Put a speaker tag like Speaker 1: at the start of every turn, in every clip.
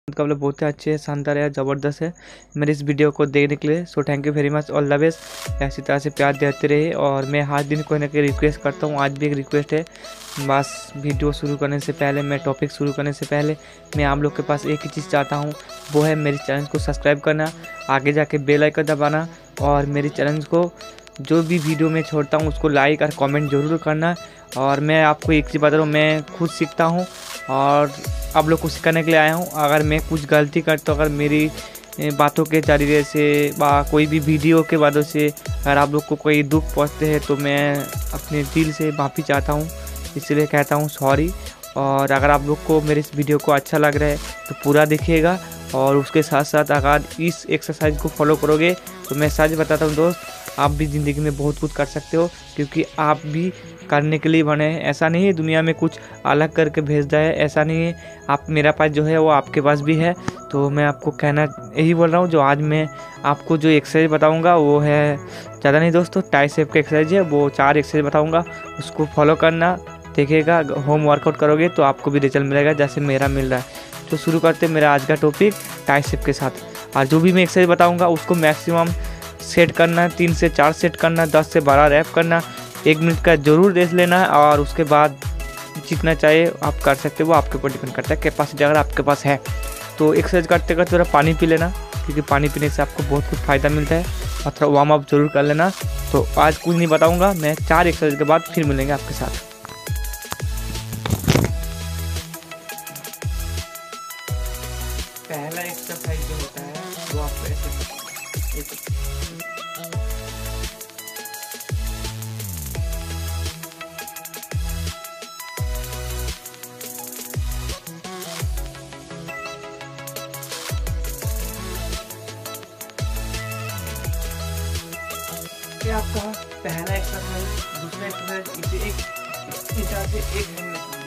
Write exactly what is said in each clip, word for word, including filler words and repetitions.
Speaker 1: मुकाबले बहुत ही अच्छे है, शानदार है, ज़बरदस्त है मेरे इस वीडियो को देखने के लिए। So thank you very much, all the best. ऐसी तरह से प्यार देते रहे और मैं हर दिन कोई ना कोई रिक्वेस्ट करता हूँ, आज भी एक रिक्वेस्ट है। बस वीडियो शुरू करने से पहले, मैं टॉपिक शुरू करने से पहले मैं आप लोग के पास एक ही चीज़ चाहता हूँ, वो है मेरे चैनल को सब्सक्राइब करना, आगे जाके बेल आइकन दबाना और मेरे चैनल को जो भी वीडियो मैं छोड़ता हूँ उसको लाइक और कमेंट जरूर करना। और मैं आपको एक चीज़ बता रहा हूँ, मैं खुद सीखता हूँ और आप लोग को सिखाने के लिए आया हूँ। अगर मैं कुछ गलती करता हूँ, अगर मेरी बातों के जरिए से बा कोई भी वीडियो के वजह से अगर आप लोग को कोई दुख पहुँचते हैं तो मैं अपने दिल से माफ़ी चाहता हूँ, इसलिए कहता हूँ सॉरी। और अगर आप लोग को मेरे इस वीडियो को अच्छा लग रहा है तो पूरा देखिएगा और उसके साथ साथ अगर इस एक्सरसाइज को फॉलो करोगे तो मैं सच बताता हूँ दोस्त, आप भी ज़िंदगी में बहुत कुछ कर सकते हो, क्योंकि आप भी करने के लिए बने हैं। ऐसा नहीं है दुनिया में कुछ अलग करके भेज रहा है, ऐसा नहीं है। आप मेरा पास जो है वो आपके पास भी है। तो मैं आपको कहना यही बोल रहा हूँ, जो आज मैं आपको जो एक्सरसाइज बताऊँगा वो है ज़्यादा नहीं दोस्तों, ट्राइसेप का एक्सरसाइज है, वो चार एक्सरसाइज बताऊँगा, उसको फॉलो करना। देखिएगा होम वर्कआउट करोगे तो आपको भी रिजल्ट मिलेगा जैसे मेरा मिल रहा है। तो शुरू करते हैं मेरा आज का टॉपिक ट्राइसेप के साथ। और जो भी मैं एक्सरसाइज बताऊँगा उसको मैक्सिमम सेट करना, तीन से चार सेट करना, दस से बारह रैप करना, एक मिनट का ज़रूर रेस्ट लेना और उसके बाद जितना चाहिए आप कर सकते हो, वो आपके ऊपर डिपेंड करता है, कैपेसिटी अगर आपके पास है। तो एक्सरसाइज करते करते थोड़ा पानी पी लेना, क्योंकि पानी पीने से आपको बहुत कुछ फ़ायदा मिलता है, और थोड़ा वार्म अप जरूर कर लेना। तो आज कुछ नहीं बताऊँगा मैं, चार एक्सरसाइज के बाद फिर मिलेंगे आपके साथ। पहला एक्सरसाइज जो होता है वो आप ऐसे ये आपका पहला एक्सरसाइज। दूसरा एक्सरसाइज इसे एक इस तरह से एक हैंड में करना।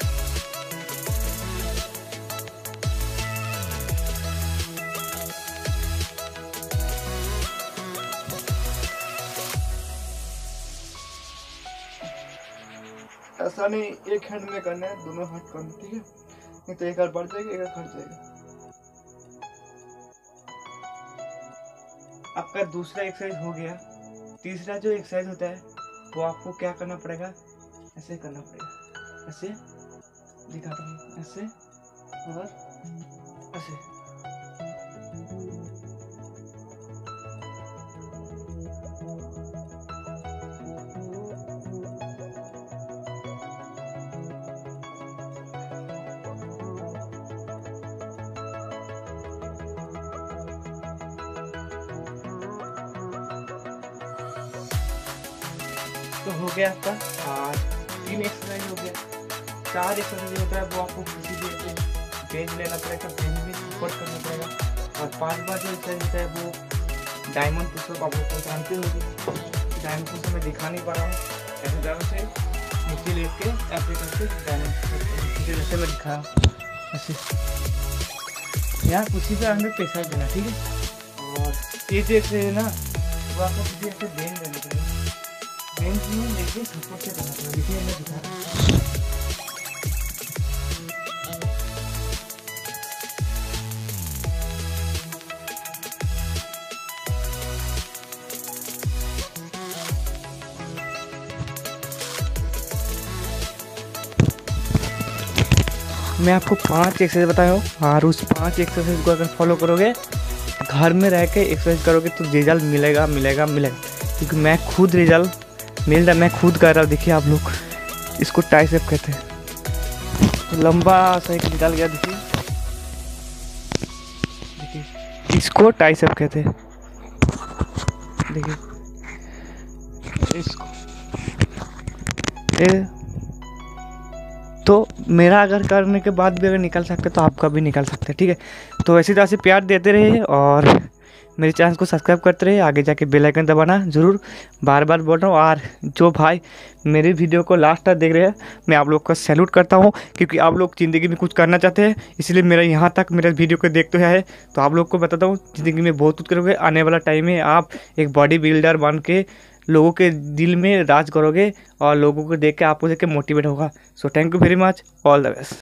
Speaker 1: ऐसा नहीं एक हैंड में करना है, दोनों हाथ करना, ठीक है? नहीं तो एक हाथ बढ़ जाएगा, एक हाथ घट जाएगा। आपका दूसरा एक्सरसाइज हो गया। तीसरा जो एक्सरसाइज होता है वो आपको क्या करना पड़ेगा, ऐसे करना पड़ेगा, ऐसे दिखाता हूँ, ऐसे और ऐसे। तो हो गया आपका और तीन एक्सरसाइज हो गया। चार एक्सरसाइज होता है वो आपको किसी भी बेंच लेना पड़ेगा, बेंच में सपोर्ट करना पड़ेगा। और पांच बार जो एक्सरसाइज होता है वो डायमंड पुशअप, आप लोग को जानते हो। डायमंड पुशअप मैं दिखा नहीं पा रहा हूँ, ऐसे तरह से नीचे लेट के ऐसे करके डायमंड पुशअप जैसे मैं दिखा ऐसे। यहाँ कुछ ही पे हमें पैसा देना, ठीक है? और ये जो एक्सरसाइज है ना वो आपको किसी ऐसे बेंच देना पड़ेगा, बेंच में लेके सपोर्ट से करना पड़ेगा। देखिए मैं दिखा रहा हूँ। मैं आपको पांच एक्सरसाइज बताया हूँ और उस पांच एक्सरसाइज को अगर फॉलो करोगे, घर में रह के एक्सरसाइज करोगे तो रिजल्ट मिलेगा मिलेगा मिलेगा क्योंकि मैं खुद रिजल्ट मिल रहा, मैं खुद कर रहा हूँ। देखिए आप लोग, इसको ट्राइसेप कहते हैं। तो लंबा सा एक निकाल गया, देखिए देखिए इसको ट्राइसेप कहते हैं। देखिए इसको ए, तो मेरा अगर करने के बाद भी अगर निकल सकते तो आपका भी निकल सकते हैं, ठीक है? तो ऐसी तरह से प्यार देते रहिए और मेरे चैनल को सब्सक्राइब करते रहिए, आगे जाके बेल आइकन दबाना ज़रूर, बार बार बोल रहा हूँ। और जो भाई मेरे वीडियो को लास्ट तक देख रहे हैं, मैं आप लोग का सैल्यूट करता हूँ, क्योंकि आप लोग ज़िंदगी में कुछ करना चाहते हैं, इसलिए मेरा यहाँ तक मेरा वीडियो को देखते हैं। तो आप लोग को बताता हूँ, ज़िंदगी में बहुत कुछ करोगे। आने वाला टाइम में आप एक बॉडी बिल्डर बन के लोगों के दिल में राज करोगे और लोगों को देख के आपको देख के मोटिवेट होगा। So thank you very much, all the best.